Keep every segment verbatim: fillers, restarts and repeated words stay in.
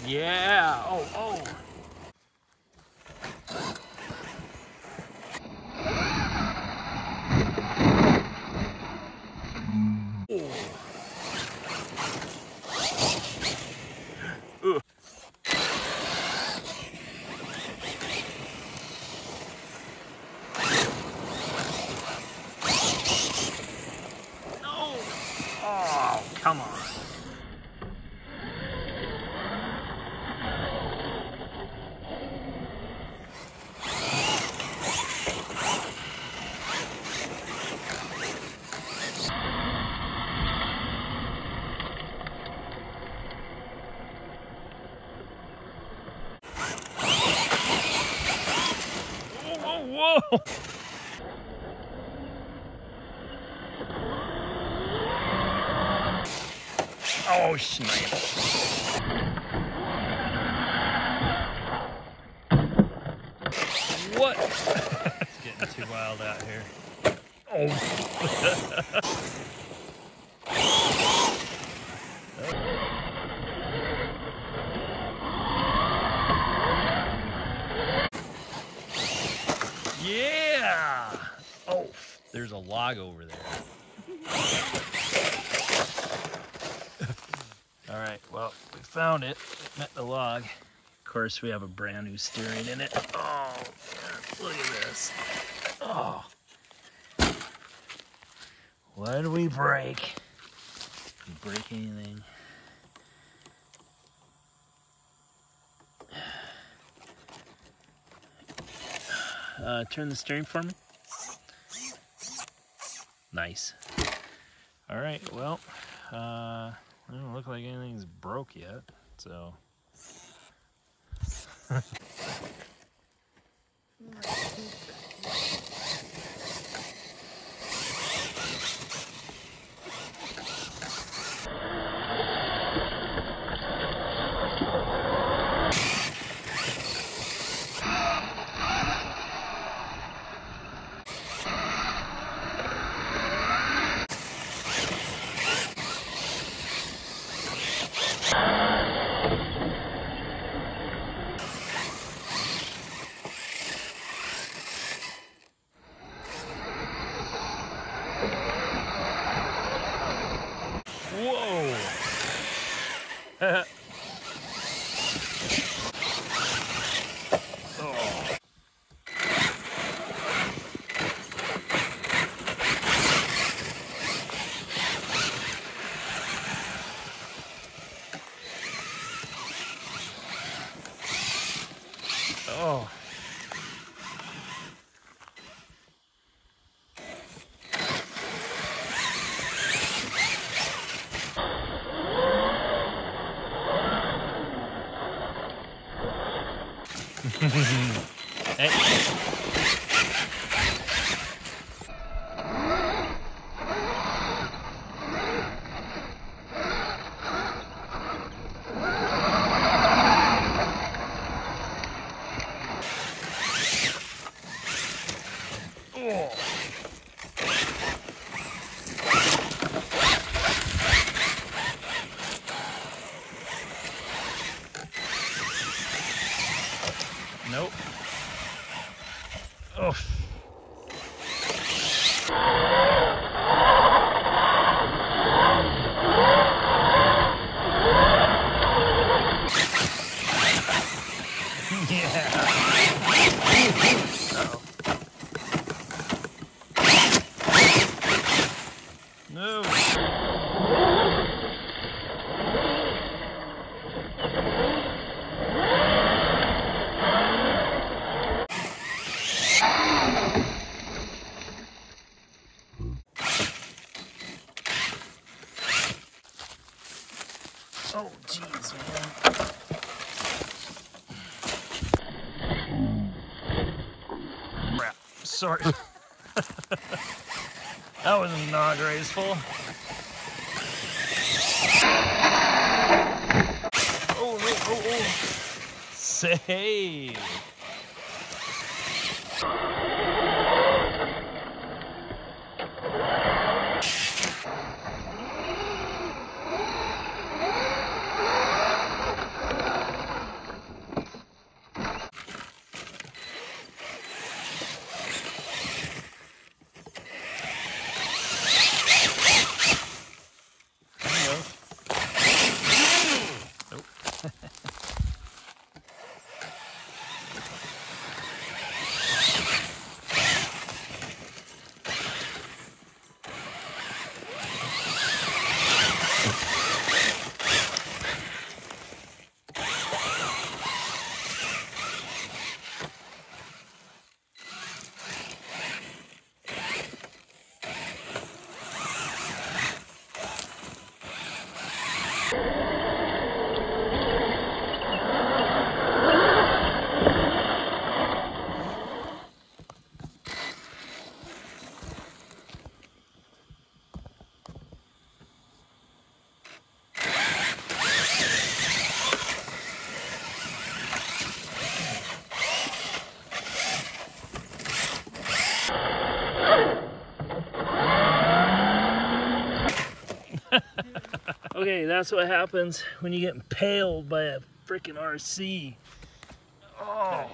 Yeah. Oh, oh. Ugh. No. Oh, come on. Whoa! Oh, snap. What? It's getting too wild out here. Oh. Yeah! Oh, there's a log over there. All right, well, we found it. It met the log. Of course, we have a brand new steering in it. Oh, God, look at this. Oh. What did we break? Did we break anything? Uh, turn the steering for me. Nice. All right, well, uh, it doesn't look like anything's broke yet, so. Whoa! Oh. Oh. Hey. Oh. Nope. Oh. Yeah. Uh-oh. No. Oh, jeez, man. Crap. Sorry. That was not graceful. Oh, oh, oh, oh. Save. Okay, that's what happens when you get impaled by a freaking R C. Oh.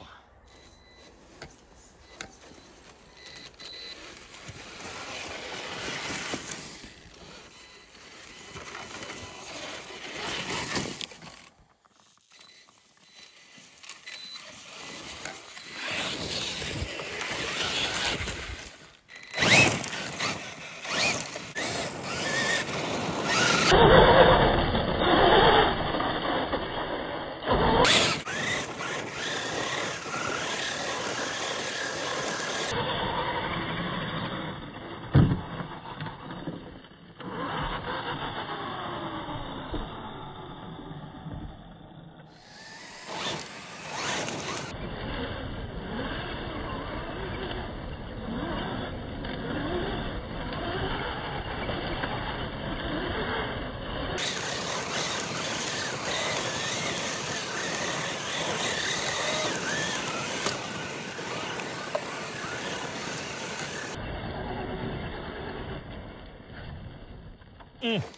Mm.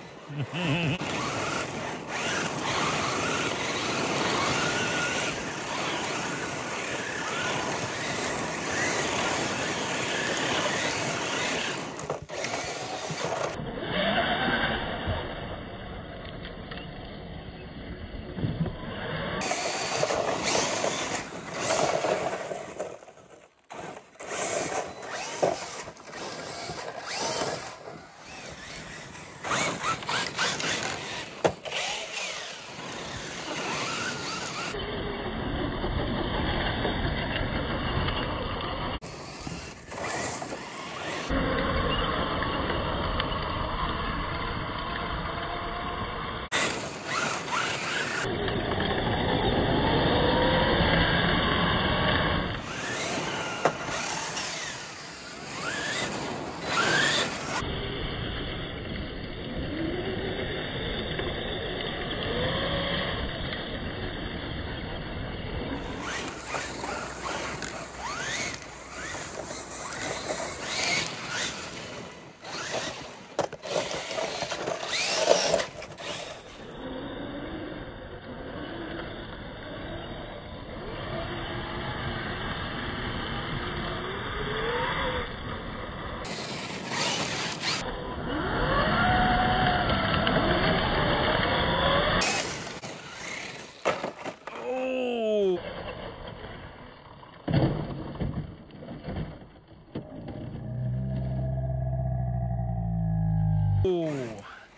Oh.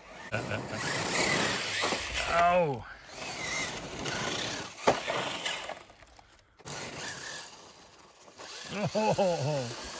Ow. Oh.